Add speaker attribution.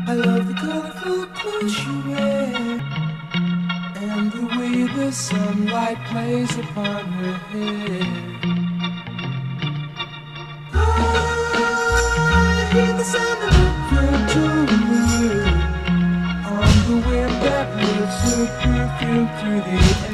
Speaker 1: I love the colorful clothes you wear and the way the sunlight plays upon her hair. I hear the sound of a gentle wind on the wind that lifts her perfume through the air.